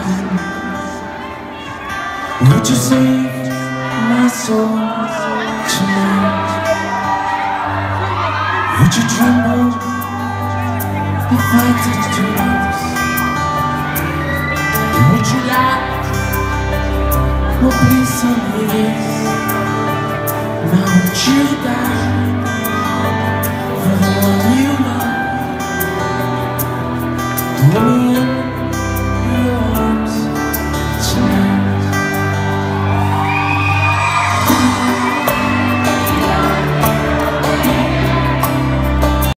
Would you save my soul tonight? Would you tremble if I touched your lips? Would you lie? Oh, please tell me this. Now would you die?